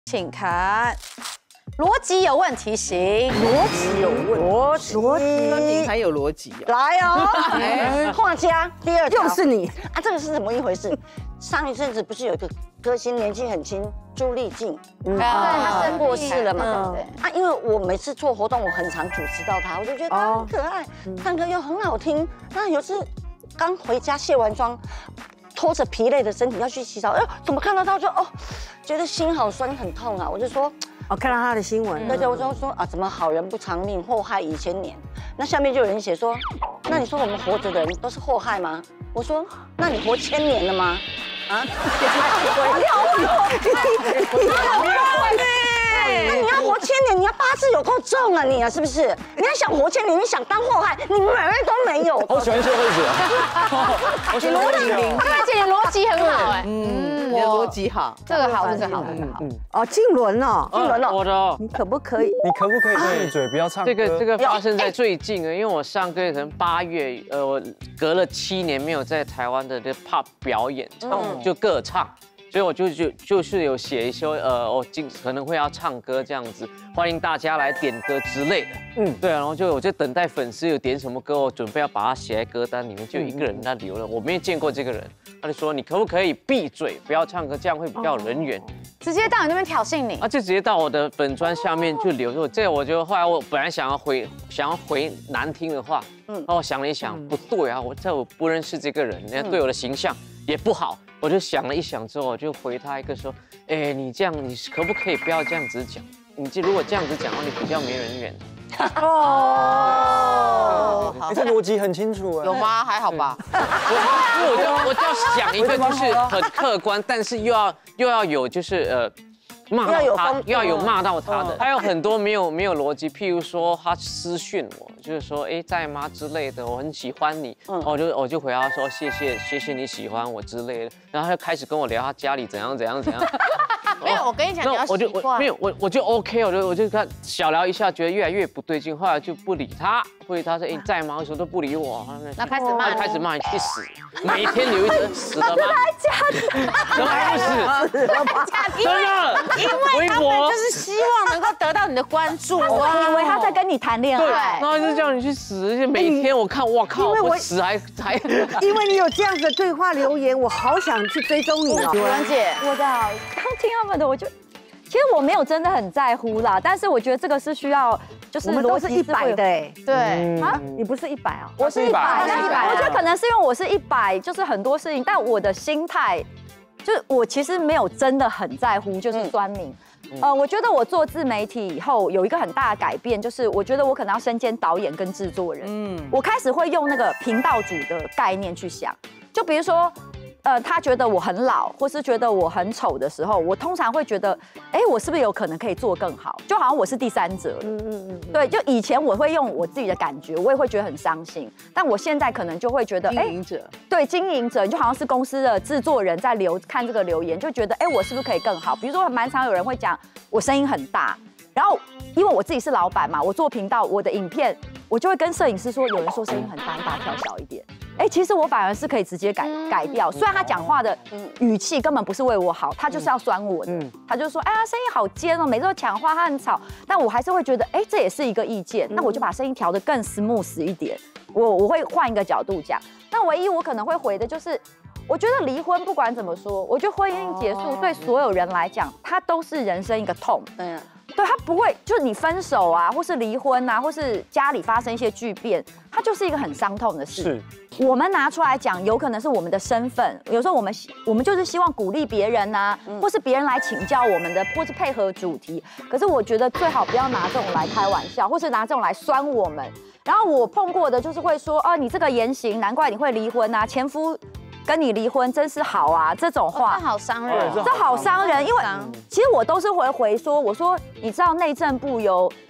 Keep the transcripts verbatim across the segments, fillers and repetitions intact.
请看。逻辑有问题型， 逻辑有问题，逻辑， 分明还有逻辑。 来哦，画家第二条又是你啊，这个是怎么一回事？上一阵子不是有一个歌星年纪很轻，朱丽静， 对， 她生过世了嘛，对不对？ 对？啊，因为我每次做活动，我很常主持到她，我就觉得她很可爱，唱歌又很好听。那有次刚回家卸完妆，拖着疲累的身体要去洗澡，哎，怎么看到她就哦，觉得心好酸很痛啊，我就说。 我看到他的新闻， 对对，我就说啊，怎么好人不长命，祸害一千年？那下面就有人写说，那你说我们活着的人都是祸害吗？我说，那你活千年了吗？啊？你好会活，你好会呢！那你要活千年，你要八字有够重啊，你啊，是不是？你要想活千年，你想当祸害，你门儿都没有。 我喜欢社会者，我喜欢逻辑对，姐姐逻辑很好哎， 嗯，你的逻辑好， 这个好，这个好，这个好。 哦，静伦哦， 静伦哦， 我的， 你可不可以？ 你可不可以闭嘴，不要唱歌？ 这个这个发生在最近啊，因为我上个月可能八月，呃，我隔了七年没有在台湾的这 pub 表演，唱就歌唱。所以我就就就是有写一些呃，我今可能会要唱歌这样子，欢迎大家来点歌之类的。嗯，对啊，然后就我就等待粉丝有点什么歌，我准备要把它写在歌单里面，就有一个人他留了，我没有见过这个人，他就说你可不可以闭嘴，不要唱歌，这样会比较有人缘。 直接到你那边挑衅你啊，就直接到我的粉砖下面就留着，这个我就后来我本来想要回想要回难听的话，嗯，然后我想了一想，不对啊，我在我不认识这个人，人家对我的形象也不好。我就想了一想之后，我就回他一个说，哎，你这样，你可不可以不要这样子讲？你这如果这样子讲的话，你比较没人缘。 哦，你这逻辑很清楚哎。 有吗？还好吧。 我我就我就要想一个就是很客观，但是又要又要有就是呃。骂到他，又要有骂到他的，还有很多没有没有逻辑，譬如说他私讯我，就是说哎在吗之类的，我很喜欢你，然后我就我就回答说谢谢谢谢你喜欢我之类的，然后他就开始跟我聊他家里怎样怎样怎样。 没有，我跟你讲，你要我就习惯。 没有我我就 OK， 我就我就跟他小聊一下，觉得越来越不对劲，后来就不理他，不理他说哎你在吗？为什么都不理我？ 那开始骂， 他就开始骂你去死，每天留一则死了吗？ 假的， 怎么还不死？ 假的， 真的。 因为他们就是希望能够得到你的关注啊， 以为他在跟你谈恋爱， 然后就叫你去死，而且每天我看，哇靠，我死还还， 因为你有这样子的对话留言，我好想去追踪你哦， 文姐， 我的刚听他们的，我就其实我没有真的很在乎啦，但是我觉得这个是需要，就是我们都是一百的哎， 对啊， 你不是一百啊， 我是一百， 是一百， 我觉得可能是因为我是一百，就是很多事情，但我的心态。就是我其实没有真的很在乎，就是酸民。呃，我觉得我做自媒体以后有一个很大的改变，就是我觉得我可能要身兼导演跟制作人。嗯，我开始会用那个频道主的概念去想，就比如说。呃，他觉得我很老，或是觉得我很丑的时候，我通常会觉得，哎，我是不是有可能可以做更好？就好像我是第三者。嗯嗯嗯。对，就以前我会用我自己的感觉，我也会觉得很伤心。但我现在可能就会觉得， 哎，经营者。 对，经营者就好像是公司的制作人在留看这个留言，就觉得，哎，我是不是可以更好？比如说，蛮常有人会讲我声音很大，然后因为我自己是老板嘛，我做频道，我的影片我就会跟摄影师说，有人说声音很大，你把它调小一点。哎，其实我反而是可以直接改改掉，虽然他讲话的语气根本不是为我好，他就是要酸我的，他就说，哎呀，声音好尖哦，每次都抢话，他很吵，但我还是会觉得，哎，这也是一个意见，那我就把声音调得更 smooth 一点，我我会换一个角度讲，那唯一我可能会回的就是。我觉得离婚不管怎么说，我觉得婚姻结束对所有人来讲，它都是人生一个痛。对，对，它不会就是你分手啊，或是离婚啊，或是家里发生一些巨变，它就是一个很伤痛的事。是，我们拿出来讲，有可能是我们的身份，有时候我们我们就是希望鼓励别人啊，或是别人来请教我们的，或是配合主题。可是我觉得最好不要拿这种来开玩笑，或是拿这种来酸我们。然后我碰过的就是会说，哦，你这个言行，难怪你会离婚啊，前夫。跟你离婚真是好啊，这种话， 这好伤人， 这好伤人。因为其实我都是会回说，我说你知道内政部有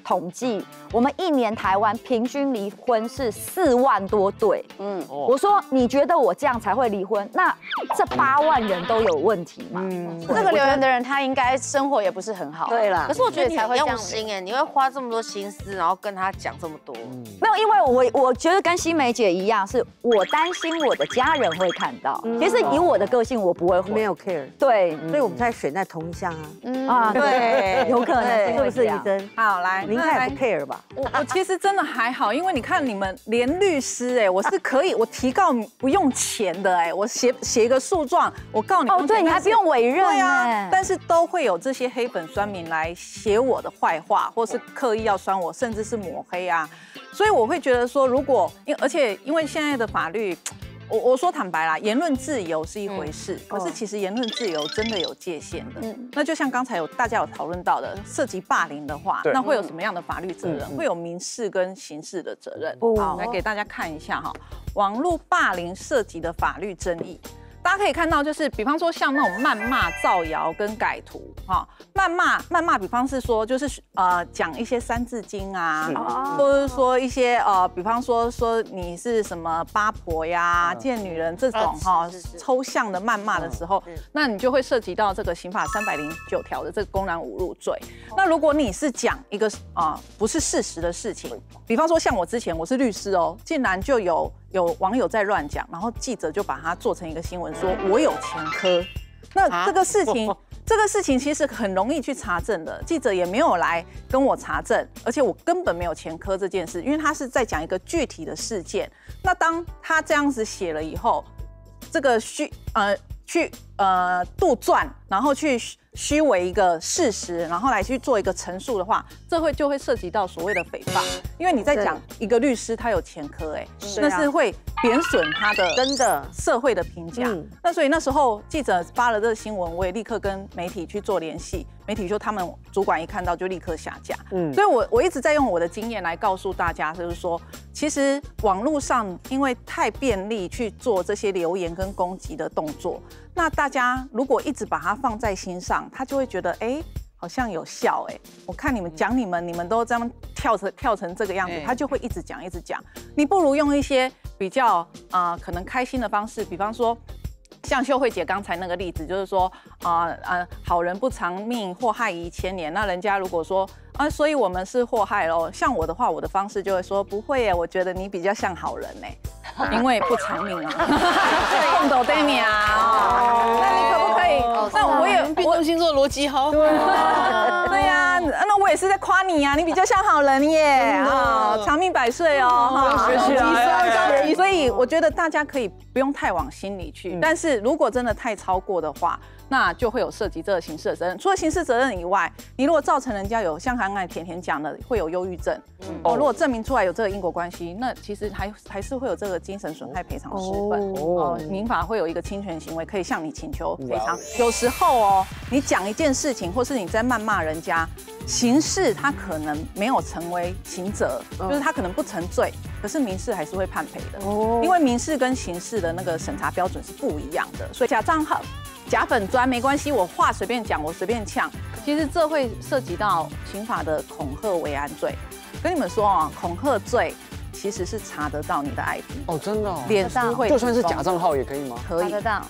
统计，我们一年台湾平均离婚是四万多对。嗯，我说你觉得我这样才会离婚？那这八万人都有问题嘛？嗯， 这个留言的人他应该生活也不是很好。 对啦， 可是我觉得你很用才会这样心哎，你会花这么多心思，然后跟他讲这么多。 没有，因为我我觉得跟新梅姐一样，是我担心我的家人会看到。其实以我的个性，我不会回没有 care， 对， 所以我们才选在同一项啊， 啊，对，有可能是不是是不是怡珍？ 好，来， 您应该也不 care 吧？ 我我其实真的还好，因为你看你们连律师哎，我是可以，我提告不用钱的哎，我写写一个诉状，我告你哦，对，你还不用委任对啊， 哎， 但是都会有这些黑粉酸民来写我的坏话，或是刻意要酸我，甚至是抹黑啊，所以我会觉得说，如果因而且因为现在的法律。我我说坦白啦，言论自由是一回事，嗯、可是其实言论自由真的有界限的。嗯、那就像刚才有大家有讨论到的，涉及霸凌的话，那会有什么样的法律责任？嗯、会有民事跟刑事的责任。哦、好，来给大家看一下哈，网络霸凌涉及的法律争议。大家可以看到，就是比方说像那种谩骂、造谣跟改图，哈，谩骂、谩骂，比方是说就是呃讲一些三字经啊，或者说一些呃，比方说说你是什么八婆呀、贱女人这种哈抽象的谩骂的时候，那你就会涉及到这个刑法三百零九条的这个公然侮辱罪。那如果你是讲一个啊不是事实的事情，比方说像我之前我是律师哦，竟然就有。有网友在乱讲，然后记者就把它做成一个新闻，说我有前科。那这个事情，这个事情其实很容易去查证的，记者也没有来跟我查证，而且我根本没有前科这件事，因为他是在讲一个具体的事件。那当他这样子写了以后，这个虚呃去呃杜撰，然后去虚伪一个事实，然后来去做一个陈述的话，这会就会涉及到所谓的诽谤，因为你在讲一个律师他有前科，哎，那是会贬损他的真的社会的评价。嗯、那所以那时候记者发了这个新闻，我也立刻跟媒体去做联系，媒体说他们主管一看到就立刻下架。嗯，所以我我一直在用我的经验来告诉大家，就是说，其实网络上因为太便利去做这些留言跟攻击的动作，那大家如果一直把它放在心上，他就会觉得，哎，好像有效，哎，我看你们讲你们，你们都这样跳成跳成这个样子，他就会一直讲一直讲。你不如用一些比较啊、呃、可能开心的方式，比方说。像秀慧姐刚才那个例子，就是说啊啊、呃呃，好人不长命，祸害遗千年。那人家如果说啊，所以我们是祸害咯。像我的话，我的方式就会说不会耶，我觉得你比较像好人呢，因为不长命啊，碰到对面啊。那你可不可以？那我也变动星座逻辑好。 对呀，那我也是在夸你呀，你比较像好人耶啊，长命百岁哦， 学起来。 所以我觉得大家可以不用太往心里去，但是如果真的太超过的话，那就会有涉及这个刑事的责任。除了刑事责任以外，你如果造成人家有像刚才甜甜讲的，会有忧郁症，哦，如果证明出来有这个因果关系，那其实还还是会有这个精神损害赔偿十份。哦，民法会有一个侵权行为，可以向你请求赔偿。有时候哦，你讲一件事情，或是你在谩骂人家，刑事他可能没有成为刑责，就是他可能不成罪，可是民事还是会判赔的。哦，因为民事跟刑事的那个审查标准是不一样的，所以假账号。假粉专没关系，我话随便讲，我随便呛。其实这会涉及到刑法的恐吓危安罪。跟你们说啊，恐吓罪其实是查得到你的 I P 哦，真的、哦， 脸书会就算是假账号也可以吗？ 可以， 查得到。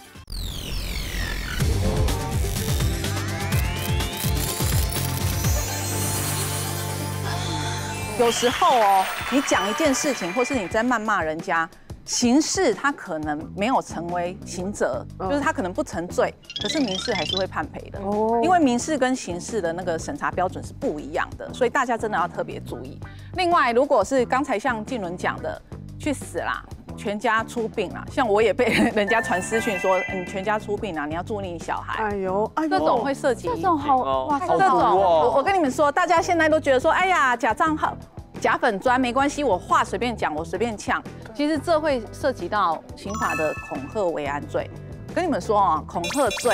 有时候哦，你讲一件事情，或是你在谩骂人家。刑事他可能没有成为刑责，就是他可能不成罪，可是民事还是会判赔的。哦，因为民事跟刑事的那个审查标准是不一样的，所以大家真的要特别注意。另外，如果是刚才像静伦讲的，去死啦，全家出殡啦，像我也被人家传私讯说，你全家出殡啦，你要注意小孩。哎呦，这种会涉及这种好哇， 这种我我跟你们说，大家现在都觉得说，哎呀，假账号。假粉专没关系，我话随便讲，我随便呛。其实这会涉及到刑法的恐吓危安罪。跟你们说啊，恐吓罪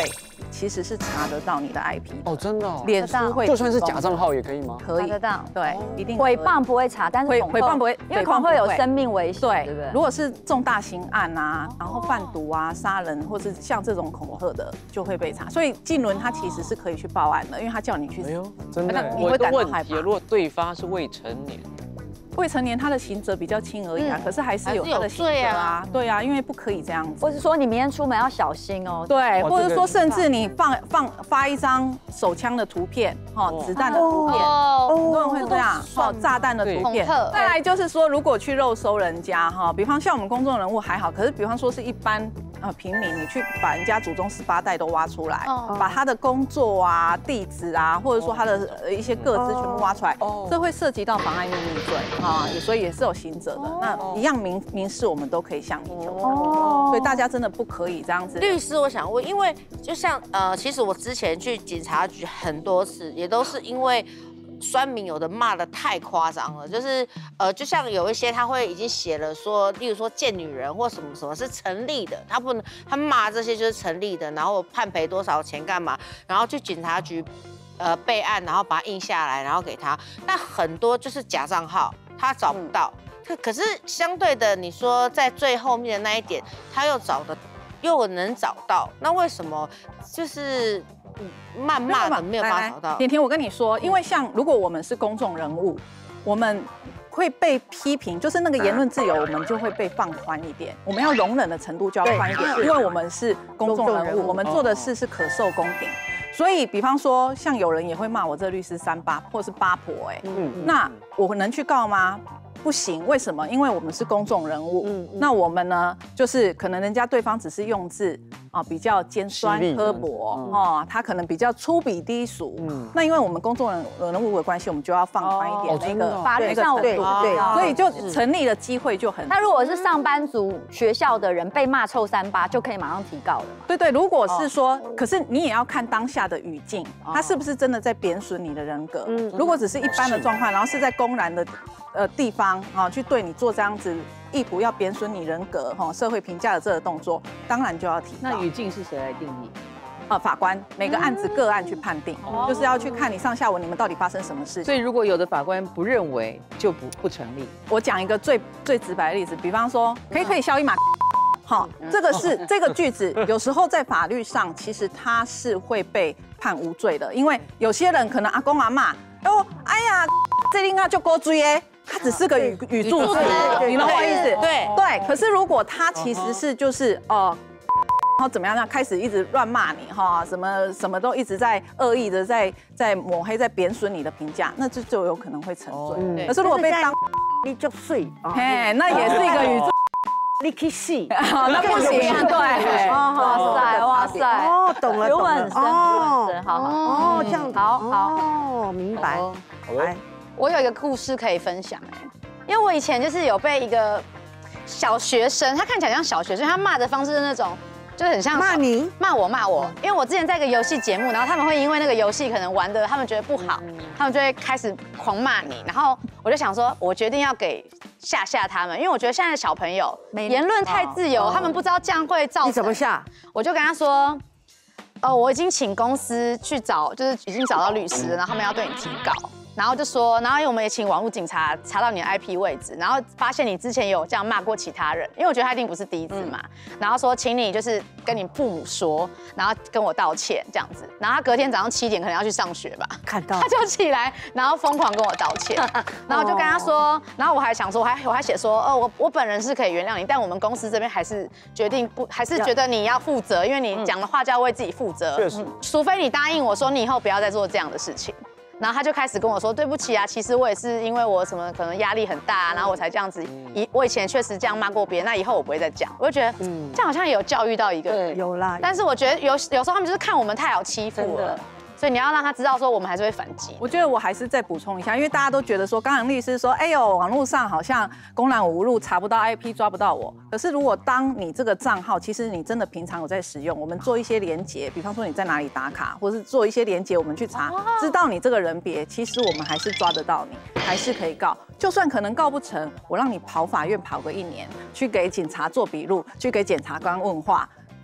其实是查得到你的 I P 的。 哦，真的哦。 脸书会， 就算是假账号也可以吗？ 可以查得到， 对，一定可以诽谤不会查，但是诽恐吓诽谤不会， 因为恐吓有生命危险， 对对不对？ 如果是重大刑案啊，然后贩毒啊、杀人，或是像这种恐吓的，就会被查。所以纪伦他其实是可以去报案的，因为他叫你去死。 哎呦，真的那耶。 你会我有个问题， 感到害怕。 如果对方是未成年， 未成年他的刑责比较轻而已啊，可是还是有还是有他的刑罪啊责啊，对啊，因为不可以这样子。 或是说你明天出门要小心哦。 对，或者这个说甚至你放放发一张手枪的图片，哈，子弹的图片， 哦， 很多人会这样，哦，炸弹的图片。 恐吓再来就是说，如果去肉搜人家，哈，比方像我们公众人物还好，可是比方说是一般呃平民，你去把人家祖宗十八代都挖出来，把他的工作啊、地址啊，或者说他的呃一些个资全部挖出来，这会涉及到妨碍秘密罪啊，也所以也是有刑责的。那一样民民事我们都可以向你求偿，所以大家真的不可以这样子。 律师，我想问，因为就像呃，其实我之前去警察局很多次，也都是因为酸民有的骂的太夸张了，就是呃，就像有一些他会已经写了说，例如说贱女人或什么什么是成立的，他不能他骂这些就是成立的，然后判赔多少钱干嘛，然后去警察局呃备案，然后把它印下来，然后给他。那很多就是假账号，他找不到。可可是相对的，你说在最后面的那一点，他又找的又能找到，那为什么就是谩骂的没有办法找到？ 甜甜，我跟你说，因为像如果我们是公众人物，我们会被批评，就是那个言论自由，我们就会被放宽一点，我们要容忍的程度就要宽一点，因为我们是公众人物，我们做的事是可受公平。所以，比方说，像有人也会骂我这律师三八或是八婆，哎，那我能去告吗？不行，为什么？因为我们是公众人物，嗯、那我们呢，就是可能人家对方只是用字啊比较尖酸刻薄，嗯、哦，他可能比较粗鄙低俗，嗯、那因为我们公众人人物的关系，我们就要放宽一点那个法律上对对， 所以就成立的机会就很。 那如果是上班族、学校的人被骂臭三八，就可以马上提告了嘛？ 对对，如果是说，可是你也要看当下的语境，他是不是真的在贬损你的人格？嗯，如果只是一般的状况，然后是在公然的。呃，地方啊，去对你做这样子意图要贬损你人格哈、社会评价的这个动作，当然就要提告。 那语境是谁来定义？ 呃，法官每个案子个案去判定，就是要去看你上下文你们到底发生什么事情。 所以如果有的法官不认为，就不不成立。 我讲一个最最直白的例子，比方说，可以可以消一码。好，这个是这个句子，有时候在法律上其实它是会被判无罪的，因为有些人可能阿公阿嬷，哦，哎呀，这应该就勾追耶。它只是个语语助词，你懂我意思？ 对对。可是如果它其实是就是哦，然后怎么样呢？开始一直乱骂你哈，什么什么都一直在恶意的在在抹黑、在贬损你的评价，那这就有可能会成罪。可是如果被当你就睡， 嘿，那也是一个语助。 你去洗， 那不行，对。 哇塞，哇塞， 哦，懂了， 学问很深，学问很深，好好， 哦，这样， 好好， 哦，明白，来。 我有一个故事可以分享哎，因为我以前就是有被一个小学生，他看起来像小学生，他骂的方式是那种，就是很像骂你， 骂我骂我，因为我之前在一个游戏节目，然后他们会因为那个游戏可能玩的他们觉得不好，他们就会开始狂骂你，然后我就想说，我决定要给吓吓他们，因为我觉得现在的小朋友言论太自由，他们不知道这样会造成。 你怎么吓？ 我就跟他说。哦，我已经请公司去找，就是已经找到律师了，然后他们要对你提告，然后就说，然后我们也请网络警察查到你的 I P 位置，然后发现你之前有这样骂过其他人，因为我觉得他一定不是第一次嘛，然后说请你就是跟你父母说，然后跟我道歉这样子，然后他隔天早上七点可能要去上学吧， 看到他就起来，然后疯狂跟我道歉，然后我就跟他说，然后我还想说，我还我还写说，哦，我我本人是可以原谅你，但我们公司这边还是决定不，还是觉得你要负责，因为你讲的话就要为自己负责， 确实， 除非你答应我说你以后不要再做这样的事情。然后他就开始跟我说：“对不起啊，其实我也是因为我什么可能压力很大、啊，然后我才这样子。以我以前确实这样骂过别人，那以后我不会再讲。我就觉得这样好像也有教育到一个人， 有啦。 但是我觉得有有时候他们就是看我们太好欺负了。”所以你要让他知道说，我们还是会反击。 我觉得我还是再补充一下，因为大家都觉得说，刚刚律师说，哎呦，网络上好像公然无路，查不到 I P， 抓不到我。可是如果当你这个账号，其实你真的平常有在使用，我们做一些连结，比方说你在哪里打卡，或是做一些连结，我们去查，知道你这个人别，其实我们还是抓得到你，还是可以告。就算可能告不成，我让你跑法院跑个一年，去给警察做笔录，去给检察官问话。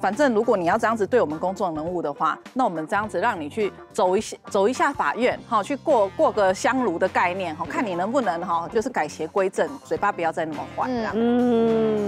反正如果你要这样子对我们公众人物的话，那我们这样子让你去走一下走一下法院，哈，去过过个香炉的概念，哈，看你能不能哈，就是改邪归正，嘴巴不要再那么坏，这样。嗯。